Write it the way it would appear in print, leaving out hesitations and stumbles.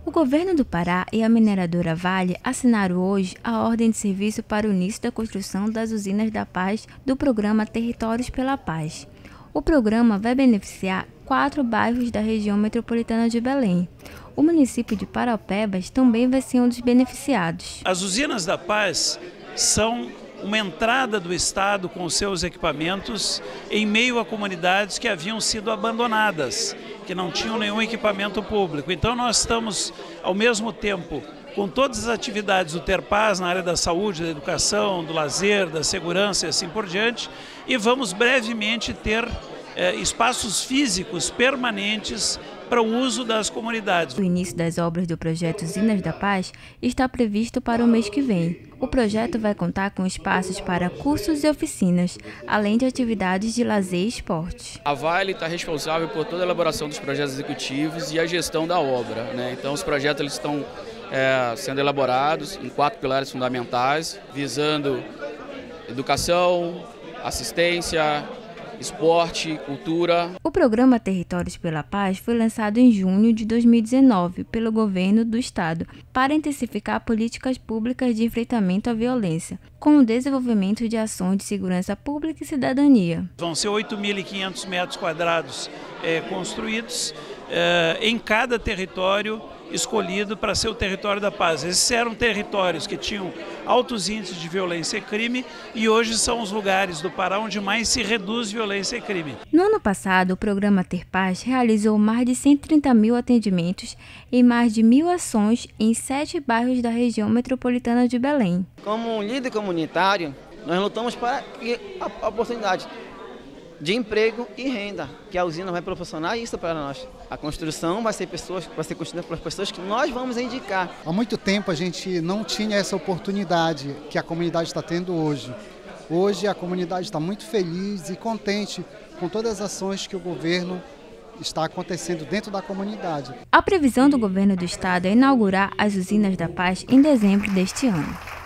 O governo do Pará e a mineradora Vale assinaram hoje a ordem de serviço para o início da construção das usinas da Paz do programa Territórios pela Paz. O programa vai beneficiar 4 bairros da região metropolitana de Belém. O município de Paraupebas também vai ser um dos beneficiados. As usinas da Paz são uma entrada do Estado com seus equipamentos em meio a comunidades que haviam sido abandonadas, que não tinham nenhum equipamento público. Então nós estamos, ao mesmo tempo, com todas as atividades do Terpaz na área da saúde, da educação, do lazer, da segurança e assim por diante, e vamos brevemente ter espaços físicos permanentes para o uso das comunidades. O início das obras do projeto Usinas da Paz está previsto para o mês que vem. O projeto vai contar com espaços para cursos e oficinas, além de atividades de lazer e esporte. A Vale está responsável por toda a elaboração dos projetos executivos e a gestão da obra, né? Então os projetos eles estão sendo elaborados em 4 pilares fundamentais, visando educação, assistência, esporte, cultura. O programa Territórios pela Paz foi lançado em junho de 2019 pelo governo do estado para intensificar políticas públicas de enfrentamento à violência, com o desenvolvimento de ações de segurança pública e cidadania. Vão ser 8.500 metros quadrados construídos em cada território escolhido para ser o território da paz. Esses eram territórios que tinham altos índices de violência e crime e hoje são os lugares do Pará onde mais se reduz violência e crime. No ano passado, o programa Ter Paz realizou mais de 130 mil atendimentos e mais de 1.000 ações em 7 bairros da região metropolitana de Belém. Como um líder comunitário, nós lutamos para a oportunidade de emprego e renda, que a usina vai proporcionar isso para nós. A construção vai ser construída pelas pessoas que nós vamos indicar. Há muito tempo a gente não tinha essa oportunidade que a comunidade está tendo hoje. Hoje a comunidade está muito feliz e contente com todas as ações que o governo está acontecendo dentro da comunidade. A previsão do governo do estado é inaugurar as Usinas da Paz em dezembro deste ano.